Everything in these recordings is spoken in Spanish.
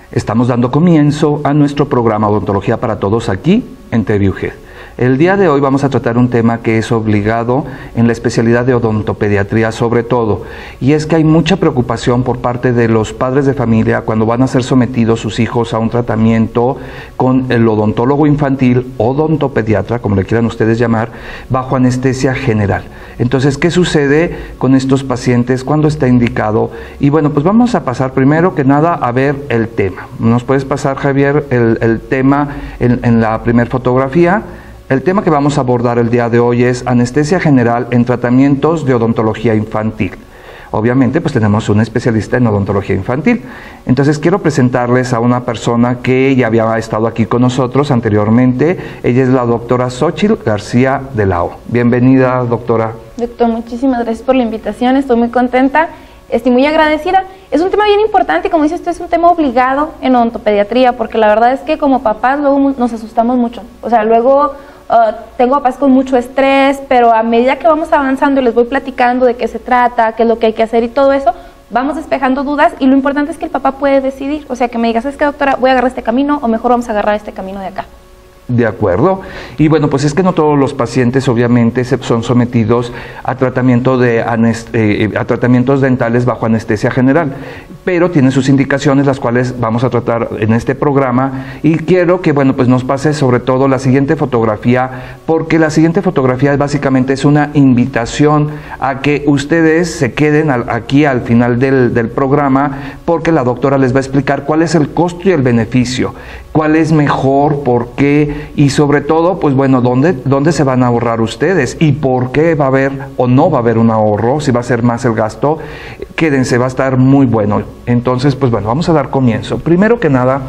Estamos dando comienzo a nuestro programa Odontología para Todos aquí en TVUG. El día de hoy vamos a tratar un tema que es obligado en la especialidad de odontopediatría sobre todo, y es que hay mucha preocupación por parte de los padres de familia cuando van a ser sometidos sus hijos a un tratamiento con el odontólogo infantil, odontopediatra, como le quieran ustedes llamar, bajo anestesia general. Entonces, ¿qué sucede con estos pacientes? ¿Cuándo está indicado? Y bueno, pues vamos a pasar primero que nada a ver el tema. ¿Nos puedes pasar, Javier, el tema en la primera fotografía? El tema que vamos a abordar el día de hoy es anestesia general en tratamientos de odontología infantil. Obviamente, pues tenemos un especialista en odontología infantil. Entonces, quiero presentarles a una persona que ya había estado aquí con nosotros anteriormente. Ella es la doctora Xochitl García de la O. Bienvenida, doctora. Doctor, muchísimas gracias por la invitación. Estoy muy contenta, estoy muy agradecida. Es un tema bien importante, como dice usted, es un tema obligado en odontopediatría, porque la verdad es que como papás luego nos asustamos mucho. O sea, luego tengo papás con mucho estrés, pero a medida que vamos avanzando y les voy platicando de qué se trata, qué es lo que hay que hacer y todo eso, vamos despejando dudas, y lo importante es que el papá puede decidir. O sea, que me digas, es que doctora, voy a agarrar este camino o mejor vamos a agarrar este camino de acá. De acuerdo. Y bueno, pues es que no todos los pacientes obviamente son sometidos a tratamientos dentales bajo anestesia general, pero tienen sus indicaciones, las cuales vamos a tratar en este programa, y quiero que, bueno, pues nos pase sobre todo la siguiente fotografía, porque la siguiente fotografía básicamente es una invitación a que ustedes se queden aquí al final del programa, porque la doctora les va a explicar cuál es el costo y el beneficio, cuál es mejor, por qué, y sobre todo, pues bueno, dónde se van a ahorrar ustedes y por qué va a haber o no va a haber un ahorro, si va a ser más el gasto. Quédense, va a estar muy bueno. Entonces, pues bueno, vamos a dar comienzo. Primero que nada,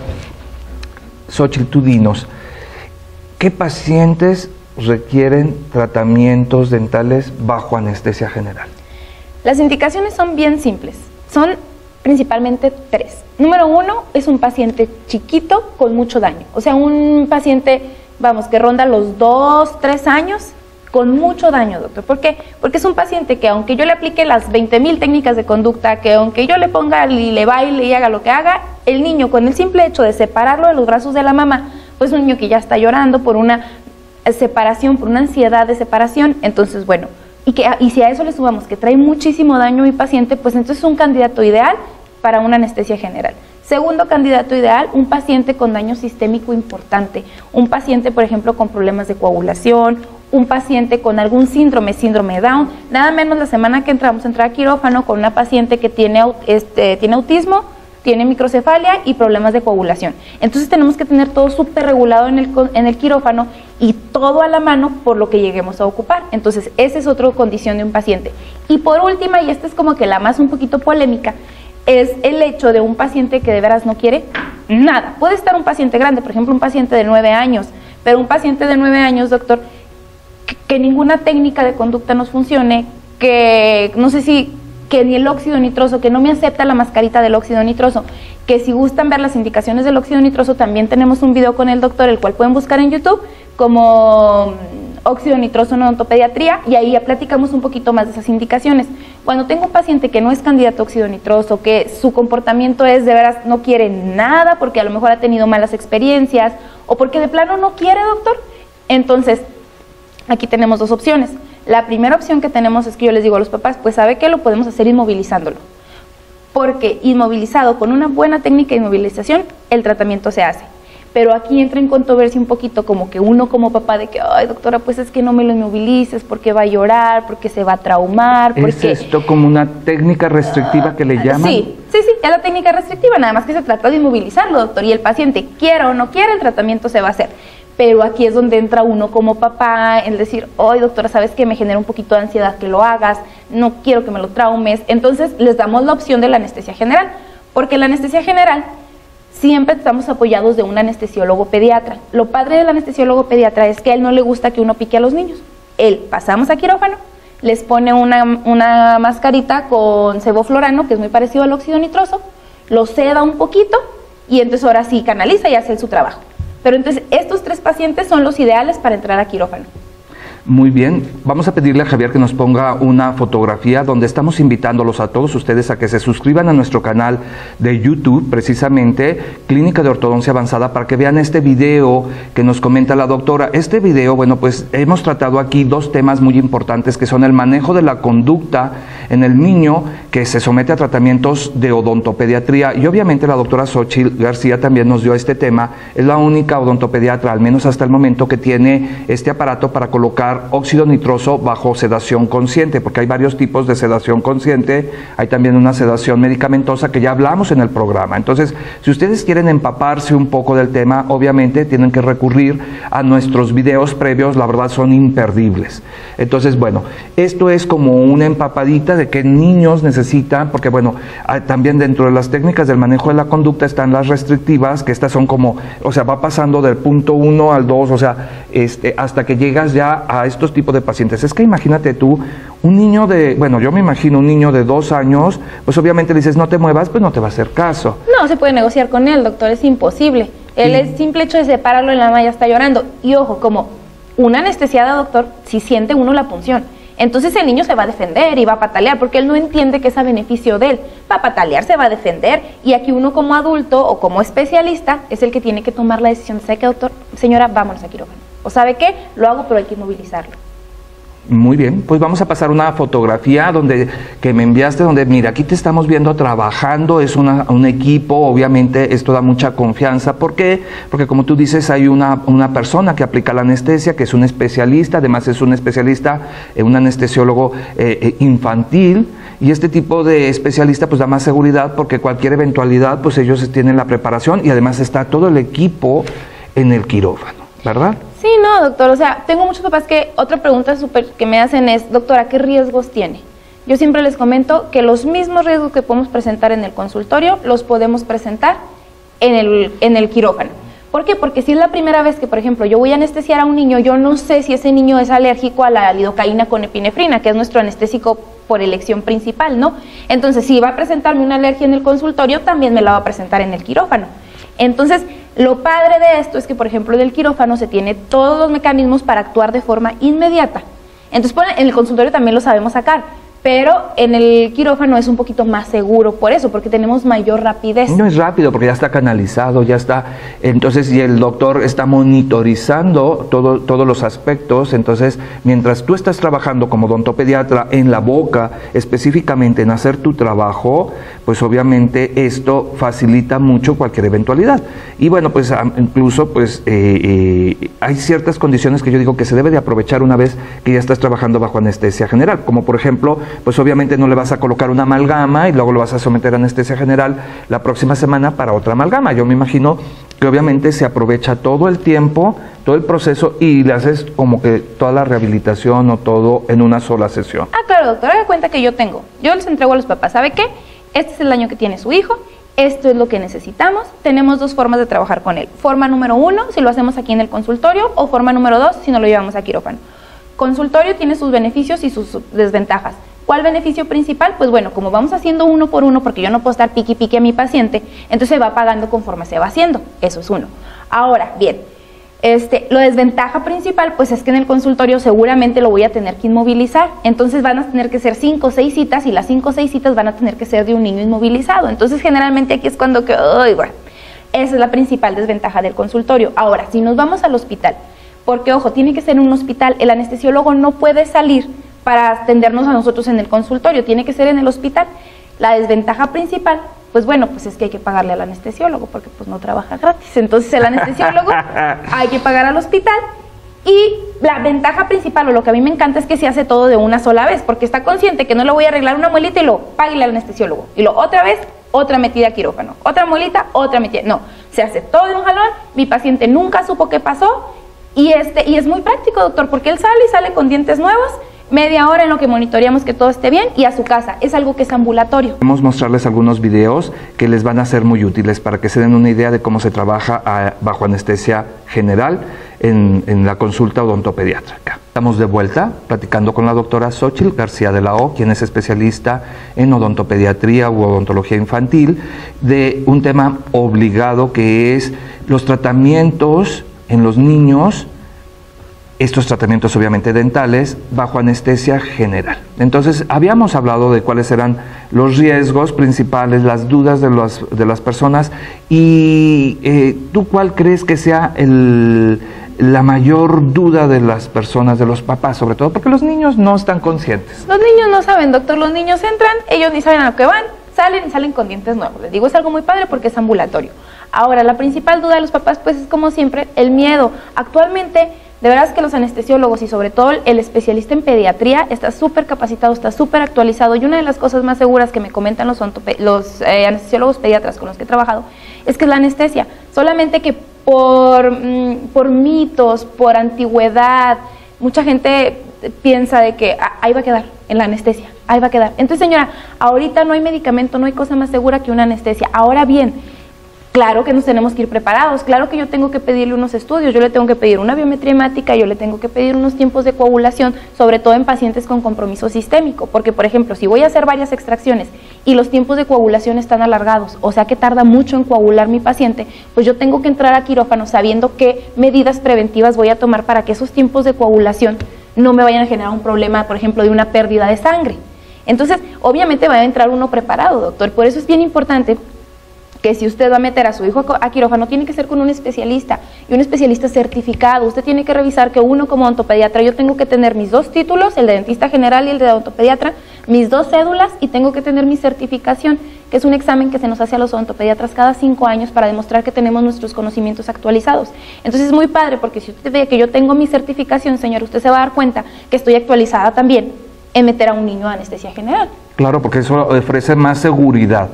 Xochitl, tú dinos, ¿qué pacientes requieren tratamientos dentales bajo anestesia general? Las indicaciones son bien simples, son principalmente tres. Número uno, es un paciente chiquito con mucho daño, o sea, un paciente, vamos, que ronda los 2, 3 años con mucho daño, doctor. ¿Por qué? Porque es un paciente que aunque yo le aplique las 20,000 técnicas de conducta, que aunque yo le ponga y le baile y haga lo que haga, el niño con el simple hecho de separarlo de los brazos de la mamá, pues un niño que ya está llorando por una separación, por una ansiedad de separación, entonces bueno, y si a eso le sumamos que trae muchísimo daño mi paciente, pues entonces es un candidato ideal para una anestesia general. Segundo candidato ideal, un paciente con daño sistémico importante, un paciente, por ejemplo, con problemas de coagulación, un paciente con algún síndrome Down. Nada menos la semana que entramos a entrar a quirófano con una paciente que tiene autismo, tiene microcefalia y problemas de coagulación. Entonces tenemos que tener todo súper regulado en el quirófano y todo a la mano por lo que lleguemos a ocupar. Entonces esa es otra condición de un paciente. Y por última, y esta es como que la más un poquito polémica, es el hecho de un paciente que de veras no quiere nada. Puede estar un paciente grande, por ejemplo un paciente de 9 años, pero un paciente de 9 años, doctor, que ninguna técnica de conducta nos funcione, que no sé si, que ni el óxido nitroso, que no me acepta la mascarita del óxido nitroso, que si gustan ver las indicaciones del óxido nitroso, también tenemos un video con el doctor, el cual pueden buscar en YouTube, como óxido nitroso en odontopediatría, y ahí ya platicamos un poquito más de esas indicaciones. Cuando tengo un paciente que no es candidato a óxido nitroso, que su comportamiento es de veras no quiere nada, porque a lo mejor ha tenido malas experiencias, o porque de plano no quiere, doctor, entonces aquí tenemos dos opciones. La primera opción que tenemos es que yo les digo a los papás, pues sabe que lo podemos hacer inmovilizándolo, porque inmovilizado con una buena técnica de inmovilización, el tratamiento se hace. Pero aquí entra en controversia un poquito como que uno como papá de que, ay doctora, pues es que no me lo inmovilices porque va a llorar, porque se va a traumar. Porque... ¿Es esto como una técnica restrictiva que le llaman? Sí, es la técnica restrictiva, nada más que se trata de inmovilizarlo, doctor, y el paciente quiera o no quiera, el tratamiento se va a hacer. Pero aquí es donde entra uno como papá, el decir, ay doctora, sabes que me genera un poquito de ansiedad que lo hagas, no quiero que me lo traumes. Entonces les damos la opción de la anestesia general, porque la anestesia general siempre estamos apoyados de un anestesiólogo pediatra. Lo padre del anestesiólogo pediatra es que a él no le gusta que uno pique a los niños. Él, pasamos a quirófano, les pone una mascarita con sevoflurano, que es muy parecido al óxido nitroso, lo seda un poquito y entonces ahora sí canaliza y hace su trabajo. Pero entonces estos 3 pacientes son los ideales para entrar a quirófano. Muy bien, vamos a pedirle a Javier que nos ponga una fotografía donde estamos invitándolos a todos ustedes a que se suscriban a nuestro canal de YouTube, precisamente Clínica de Ortodoncia Avanzada, para que vean este video que nos comenta la doctora. Este video, bueno, pues hemos tratado aquí dos temas muy importantes que son el manejo de la conducta en el niño que se somete a tratamientos de odontopediatría, y obviamente la doctora Xochitl García también nos dio este tema. Es la única odontopediatra, al menos hasta el momento, que tiene este aparato para colocar óxido nitroso bajo sedación consciente, porque hay varios tipos de sedación consciente, hay también una sedación medicamentosa que ya hablamos en el programa. Entonces, si ustedes quieren empaparse un poco del tema, obviamente tienen que recurrir a nuestros videos previos, la verdad son imperdibles. Entonces, bueno, esto es como una empapadita de qué niños necesitan, porque bueno, también dentro de las técnicas del manejo de la conducta están las restrictivas, que estas son como, o sea, va pasando del punto 1 al 2, o sea, hasta que llegas ya a estos tipos de pacientes. Es que imagínate tú, un niño de, bueno, yo me imagino un niño de 2 años, pues obviamente le dices no te muevas, pues no te va a hacer caso. No se puede negociar con él, doctor, es imposible. El simple hecho de separarlo en la mano ya está llorando. Y ojo, como una anestesiada, doctor, si siente uno la punción, entonces el niño se va a defender y va a patalear, porque él no entiende que es a beneficio de él. Va a patalear, se va a defender, y aquí uno como adulto o como especialista es el que tiene que tomar la decisión. ¿Sabe qué, doctor? Señora, vámonos a quirófano. ¿O sabe qué? Lo hago, pero hay que inmovilizarlo. Muy bien, pues vamos a pasar una fotografía que me enviaste, donde mira, aquí te estamos viendo trabajando, es un equipo, obviamente esto da mucha confianza. ¿Por qué? Porque como tú dices, hay una persona que aplica la anestesia, que es un especialista, además es un especialista, un anestesiólogo infantil, y este tipo de especialista pues da más seguridad, porque cualquier eventualidad pues ellos tienen la preparación, y además está todo el equipo en el quirófano, ¿verdad? Sí, no, doctor, o sea, tengo muchos papás que otra pregunta súper que me hacen es, doctora, ¿qué riesgos tiene? Yo siempre les comento que los mismos riesgos que podemos presentar en el consultorio los podemos presentar en el quirófano. ¿Por qué? Porque si es la primera vez que, por ejemplo, yo voy a anestesiar a un niño, yo no sé si ese niño es alérgico a la lidocaína con epinefrina, que es nuestro anestésico por elección principal, ¿no? Entonces, si va a presentarme una alergia en el consultorio, también me la va a presentar en el quirófano. Entonces, lo padre de esto es que, por ejemplo, en el quirófano se tiene todos los mecanismos para actuar de forma inmediata. Entonces, en el consultorio también lo sabemos sacar, pero en el quirófano es un poquito más seguro por eso, porque tenemos mayor rapidez. No es rápido porque ya está canalizado, ya está, entonces, y el doctor está monitorizando todos los aspectos. Entonces, mientras tú estás trabajando como odontopediatra en la boca, específicamente en hacer tu trabajo, pues obviamente esto facilita mucho cualquier eventualidad. Y bueno, pues incluso pues hay ciertas condiciones que yo digo que se debe de aprovechar una vez que ya estás trabajando bajo anestesia general, como por ejemplo, pues obviamente no le vas a colocar una amalgama y luego lo vas a someter a anestesia general la próxima semana para otra amalgama. Yo me imagino que obviamente se aprovecha todo el tiempo, todo el proceso, y le haces como que toda la rehabilitación o todo en una sola sesión. Ah, claro, doctor, haga cuenta que yo les entrego a los papás, ¿sabe qué? Este es el daño que tiene su hijo, esto es lo que necesitamos. Tenemos dos formas de trabajar con él. Forma número 1, si lo hacemos aquí en el consultorio, o forma número 2, si no lo llevamos a quirófano. Consultorio tiene sus beneficios y sus desventajas. ¿Cuál beneficio principal? Pues bueno, como vamos haciendo uno por uno, porque yo no puedo estar pique a mi paciente, entonces se va pagando conforme se va haciendo. Eso es uno. Ahora, bien, lo desventaja principal, pues es que en el consultorio seguramente lo voy a tener que inmovilizar. Entonces van a tener que ser 5 o 6 citas, y las 5 o 6 citas van a tener que ser de un niño inmovilizado. Entonces generalmente aquí es cuando que, bueno, esa es la principal desventaja del consultorio. Ahora, si nos vamos al hospital, porque ojo, tiene que ser en un hospital, el anestesiólogo no puede salir para atendernos a nosotros en el consultorio, tiene que ser en el hospital. La desventaja principal, pues bueno, pues es que hay que pagarle al anestesiólogo, porque pues no trabaja gratis. Entonces el anestesiólogo hay que pagar al hospital, y la ventaja principal, o lo que a mí me encanta, es que se hace todo de una sola vez, porque está consciente que no le voy a arreglar una muelita y lo páguele al anestesiólogo, y lo otra vez, otra metida a quirófano, otra muelita, otra metida. No, se hace todo de un jalón, mi paciente nunca supo qué pasó, y es muy práctico, doctor, porque él sale con dientes nuevos, media hora en lo que monitoreamos que todo esté bien, y a su casa. Es algo que es ambulatorio. Queremos mostrarles algunos videos que les van a ser muy útiles para que se den una idea de cómo se trabaja bajo anestesia general en la consulta odontopediátrica. Estamos de vuelta platicando con la doctora Xochitl García de la O, quien es especialista en odontopediatría u odontología infantil, de un tema obligado que es los tratamientos en los niños estos tratamientos obviamente dentales bajo anestesia general. Entonces, habíamos hablado de cuáles eran los riesgos principales, las dudas de las personas, y ¿tú cuál crees que sea la mayor duda de las personas, de los papás, sobre todo? Porque los niños no están conscientes. Los niños no saben, doctor, los niños entran, ellos ni saben a lo que van, salen y salen con dientes nuevos. Les digo, es algo muy padre porque es ambulatorio. Ahora, la principal duda de los papás, pues es como siempre, el miedo. Actualmente, de veras que los anestesiólogos y sobre todo el especialista en pediatría está súper capacitado, está súper actualizado, y una de las cosas más seguras que me comentan los anestesiólogos pediatras con los que he trabajado es que es la anestesia. Solamente que por mitos, por antigüedad, mucha gente piensa de que ahí va a quedar, en la anestesia, ahí va a quedar. Entonces, señora, ahorita no hay medicamento, no hay cosa más segura que una anestesia. Ahora bien, claro que nos tenemos que ir preparados, claro que yo tengo que pedirle unos estudios, yo le tengo que pedir una biometría hemática, yo le tengo que pedir unos tiempos de coagulación, sobre todo en pacientes con compromiso sistémico, porque por ejemplo, si voy a hacer varias extracciones y los tiempos de coagulación están alargados, o sea que tarda mucho en coagular mi paciente, pues yo tengo que entrar a quirófano sabiendo qué medidas preventivas voy a tomar para que esos tiempos de coagulación no me vayan a generar un problema, por ejemplo, de una pérdida de sangre. Entonces, obviamente va a entrar uno preparado, doctor, por eso es bien importante que si usted va a meter a su hijo a quirófano, tiene que ser con un especialista, y un especialista certificado. Usted tiene que revisar que uno como odontopediatra, yo tengo que tener mis 2 títulos, el de dentista general y el de odontopediatra, mis 2 cédulas, y tengo que tener mi certificación, que es un examen que se nos hace a los odontopediatras cada 5 años para demostrar que tenemos nuestros conocimientos actualizados. Entonces es muy padre, porque si usted ve que yo tengo mi certificación, señor, usted se va a dar cuenta que estoy actualizada también en meter a un niño a anestesia general. Claro, porque eso ofrece más seguridad.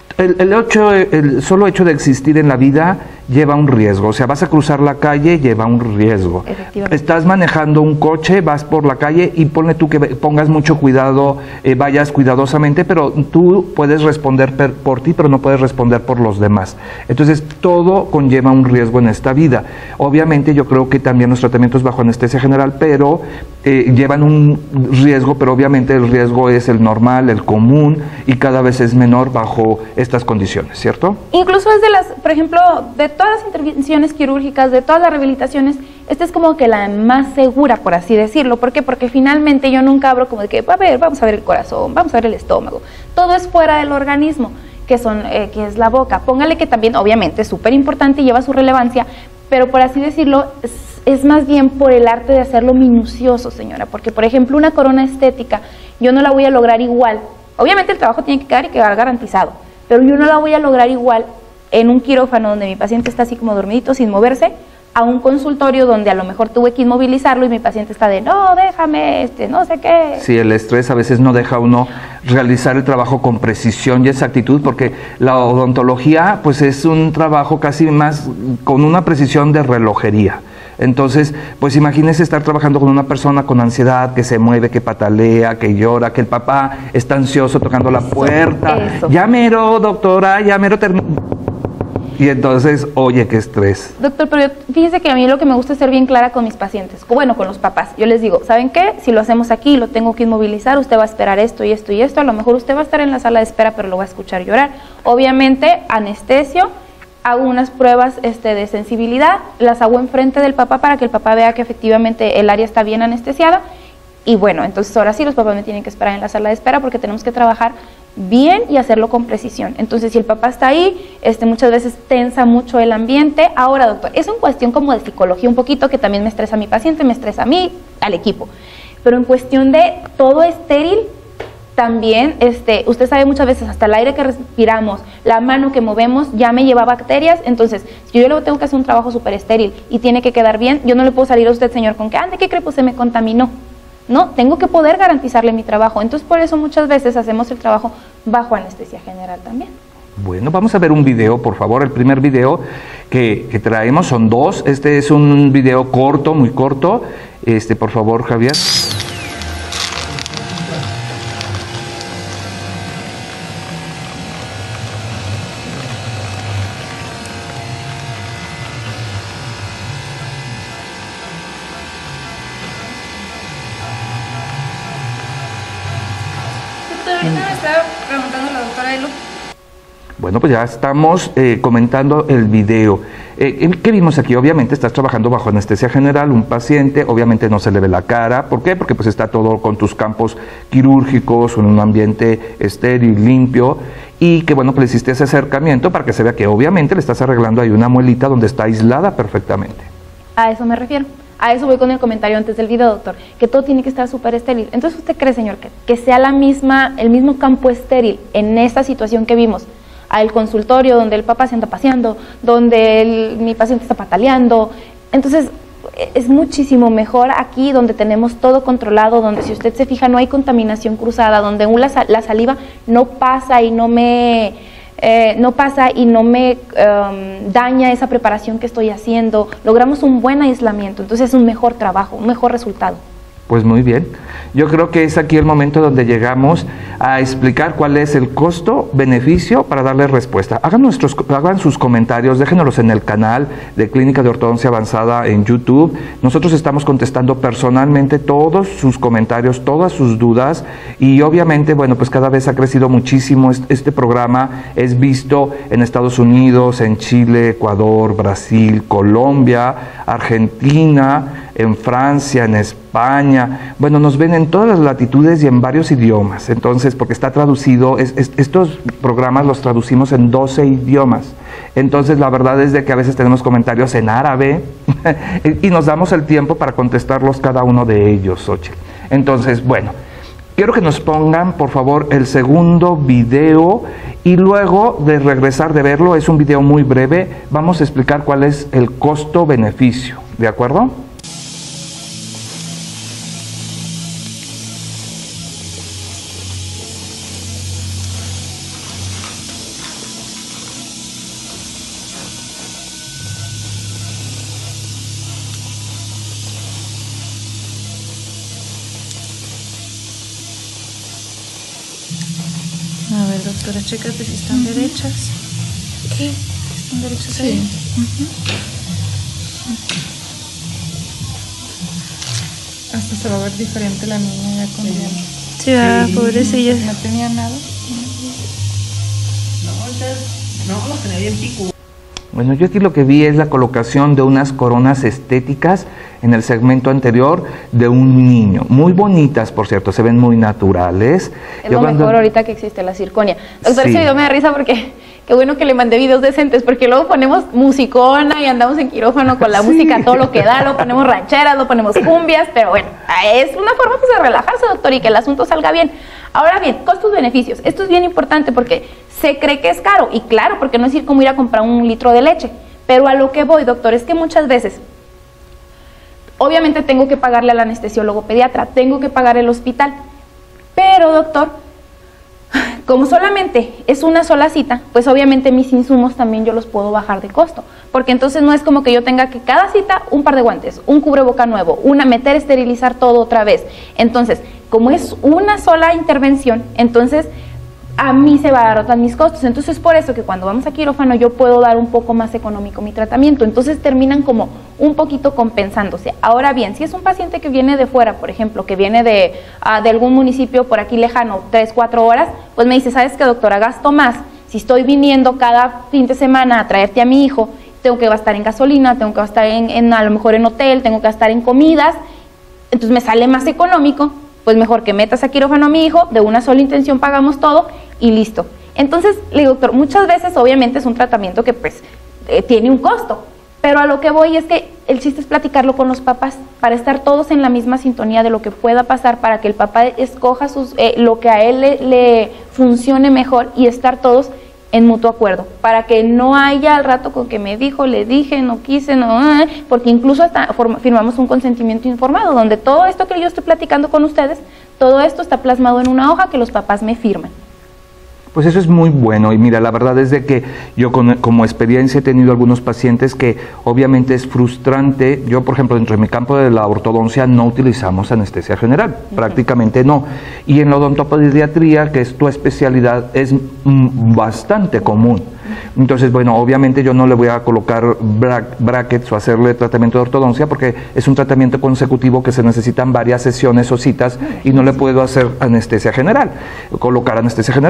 El solo hecho de existir en la vida lleva un riesgo, o sea, vas a cruzar la calle, lleva un riesgo. Estás manejando un coche, vas por la calle y ponle tú que pongas mucho cuidado, vayas cuidadosamente, pero tú puedes responder por ti, pero no puedes responder por los demás. Entonces, todo conlleva un riesgo en esta vida. Obviamente, yo creo que también los tratamientos bajo anestesia general, pero llevan un riesgo, pero obviamente el riesgo es el normal, el común, y cada vez es menor bajo estas condiciones, ¿cierto? Incluso es de las, por ejemplo, de todas las intervenciones quirúrgicas, de todas las rehabilitaciones, esta es como que la más segura, por así decirlo. ¿Por qué? Porque finalmente yo nunca abro como de que, a ver, vamos a ver el corazón, vamos a ver el estómago. Todo es fuera del organismo, que es la boca. Póngale que también, obviamente, es súper importante y lleva su relevancia, pero por así decirlo, es más bien por el arte de hacerlo minucioso, señora. Porque, por ejemplo, una corona estética, yo no la voy a lograr igual. Obviamente el trabajo tiene que quedar y quedar garantizado, pero yo no la voy a lograr igual en un quirófano donde mi paciente está así como dormidito sin moverse, a un consultorio donde a lo mejor tuve que inmovilizarlo y mi paciente está de no, déjame, no sé qué. Sí, el estrés a veces no deja a uno realizar el trabajo con precisión y exactitud, porque la odontología pues es un trabajo casi más con una precisión de relojería. Entonces, pues imagínese estar trabajando con una persona con ansiedad, que se mueve, que patalea, que llora, que el papá está ansioso tocando la puerta. Eso. Ya mero, doctora, ya mero termino. Y entonces, oye, qué estrés. Doctor, pero fíjese que a mí lo que me gusta es ser bien clara con mis pacientes, bueno, con los papás. Yo les digo, ¿saben qué? Si lo hacemos aquí, lo tengo que inmovilizar, usted va a esperar esto y esto y esto, a lo mejor usted va a estar en la sala de espera, pero lo va a escuchar llorar. Obviamente, anestesio, hago unas pruebas de sensibilidad, las hago enfrente del papá para que el papá vea que efectivamente el área está bien anestesiada. Y bueno, entonces ahora sí los papás me tienen que esperar en la sala de espera porque tenemos que trabajar bien y hacerlo con precisión. Entonces, si el papá está ahí, muchas veces tensa mucho el ambiente. Ahora, doctor, es una cuestión como de psicología un poquito, que también me estresa a mi paciente, me estresa a mí, al equipo. Pero en cuestión de todo estéril, también, usted sabe muchas veces, hasta el aire que respiramos, la mano que movemos, ya me lleva bacterias. Entonces, si yo luego tengo que hacer un trabajo súper estéril y tiene que quedar bien, yo no le puedo salir a usted, señor, con que, ¿de qué cree? Pues se me contaminó. No, tengo que poder garantizarle mi trabajo. Entonces, por eso muchas veces hacemos el trabajo bajo anestesia general también. Bueno, vamos a ver un video, por favor. El primer video que traemos son 2. Este es un video corto, muy corto. Por favor, Javier. Bueno, pues ya estamos comentando el video. ¿Qué vimos aquí? Obviamente estás trabajando bajo anestesia general, un paciente, obviamente no se le ve la cara. ¿Por qué? Porque pues está todo con tus campos quirúrgicos, en un ambiente estéril, limpio, y que bueno, que le hiciste ese acercamiento para que se vea que obviamente le estás arreglando ahí una muelita donde está aislada perfectamente. A eso me refiero. A eso voy con el comentario antes del video, doctor, que todo tiene que estar súper estéril. Entonces, ¿usted cree, señor, que sea el mismo campo estéril en esta situación que vimos? Al consultorio donde el papá se anda paseando, donde mi paciente está pataleando. Entonces, es muchísimo mejor aquí donde tenemos todo controlado, donde si usted se fija no hay contaminación cruzada, donde la saliva no pasa y no me daña esa preparación que estoy haciendo. Logramos un buen aislamiento, entonces es un mejor trabajo, un mejor resultado. Pues muy bien, yo creo que es aquí el momento donde llegamos a explicar cuál es el costo-beneficio para darle respuesta. Hagan sus comentarios, déjenos en el canal de Clínica de Ortodoncia Avanzada en YouTube. Nosotros estamos contestando personalmente todos sus comentarios, todas sus dudas, y obviamente, bueno, pues cada vez ha crecido muchísimo. Este programa es visto en Estados Unidos, en Chile, Ecuador, Brasil, Colombia, Argentina, en Francia, en España. Bueno, nos ven en todas las latitudes y en varios idiomas. Entonces, porque está traducido, estos programas los traducimos en 12 idiomas. Entonces, la verdad es de que a veces tenemos comentarios en árabe y nos damos el tiempo para contestarlos cada uno de ellos, Xochitl. Entonces, bueno, quiero que nos pongan, por favor, el segundo video, y luego de regresar de verlo, es un video muy breve, vamos a explicar cuál es el costo-beneficio, ¿de acuerdo? A ver, doctora, chécate si están derechas. ¿Qué? ¿Están derechas ahí? Hasta se va a ver diferente la niña ya con tiempo. Sí, pobrecilla. No tenía nada. No, los tenía bien pico. Bueno, yo aquí lo que vi es la colocación de unas coronas estéticas en el segmento anterior de un niño. Muy bonitas, por cierto, se ven muy naturales. Es lo mejor ahorita que existe, la circonia. Doctor, ese video me da risa porque qué bueno que le mandé videos decentes, porque luego ponemos musicona y andamos en quirófano con la música todo lo que da, lo ponemos rancheras, lo ponemos cumbias, pero bueno, es una forma pues, de relajarse, doctor, y que el asunto salga bien. Ahora bien, costos-beneficios. Esto es bien importante porque se cree que es caro, y claro, porque no es ir a comprar un litro de leche. Pero a lo que voy, doctor, es que muchas veces, obviamente tengo que pagarle al anestesiólogo pediatra, tengo que pagar el hospital, pero doctor, como solamente es una sola cita, pues obviamente mis insumos también yo los puedo bajar de costo, porque entonces no es como que yo tenga que cada cita un par de guantes, un cubreboca nuevo, esterilizar todo otra vez. Entonces, como es una sola intervención, entonces a mí se va a dar mis costos. Entonces, por eso que cuando vamos a quirófano yo puedo dar un poco más económico mi tratamiento. Entonces terminan como un poquito compensándose. Ahora bien, si es un paciente que viene de fuera, por ejemplo, que viene de algún municipio por aquí lejano, 3-4 horas, pues me dice, ¿sabes qué, doctora? Gasto más. Si estoy viniendo cada fin de semana a traerte a mi hijo, tengo que gastar en gasolina, tengo que gastar a lo mejor en hotel, tengo que gastar en comidas, entonces me sale más económico, pues mejor que metas a quirófano a mi hijo, de una sola intención pagamos todo y listo. Entonces, le digo, doctor, muchas veces obviamente es un tratamiento que pues tiene un costo, pero a lo que voy es que el chiste es platicarlo con los papás para estar todos en la misma sintonía de lo que pueda pasar, para que el papá escoja lo que a él le funcione mejor y estar todos en mutuo acuerdo, para que no haya al rato con que me dijo, le dije, no quise, no, porque incluso hasta firmamos un consentimiento informado, donde todo esto que yo estoy platicando con ustedes, todo esto está plasmado en una hoja que los papás me firman. Pues eso es muy bueno, y mira, la verdad es de que yo como experiencia he tenido algunos pacientes que obviamente es frustrante. Yo, por ejemplo, dentro de mi campo de la ortodoncia no utilizamos anestesia general, prácticamente no. Y en la odontopediatría, que es tu especialidad, es bastante común. Entonces, bueno, obviamente yo no le voy a colocar brackets o hacerle tratamiento de ortodoncia porque es un tratamiento consecutivo que se necesitan varias sesiones o citas y no le puedo hacer anestesia general, colocar anestesia general. Pero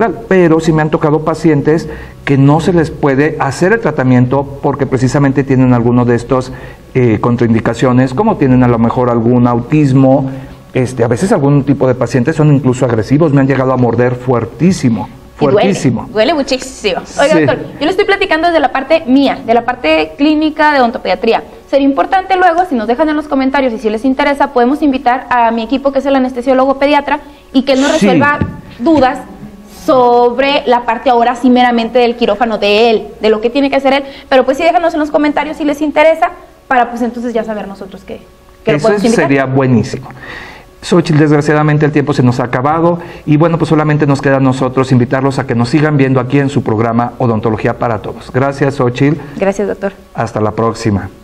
pero sí me han tocado pacientes que no se les puede hacer el tratamiento porque precisamente tienen alguno de estos contraindicaciones, como tienen a lo mejor algún autismo. A veces algún tipo de pacientes son incluso agresivos, me han llegado a morder fuertísimo. Fuertísimo. Duele muchísimo. Oiga, Sí. doctor, yo le estoy platicando desde la parte mía, de la parte clínica de odontopediatría. Sería importante luego, si nos dejan en los comentarios y si les interesa, podemos invitar a mi equipo, que es el anestesiólogo pediatra, y que él nos Sí. resuelva dudas sobre la parte ahora sí meramente del quirófano de él, de lo que tiene que hacer él. Pero pues sí, déjanos en los comentarios si les interesa, para pues entonces ya saber nosotros que lo Eso podemos invitar. sería buenísimo. Xochitl, desgraciadamente el tiempo se nos ha acabado y bueno, pues solamente nos queda a nosotros invitarlos a que nos sigan viendo aquí en su programa Odontología para Todos. Gracias, Xochitl. Gracias, doctor. Hasta la próxima.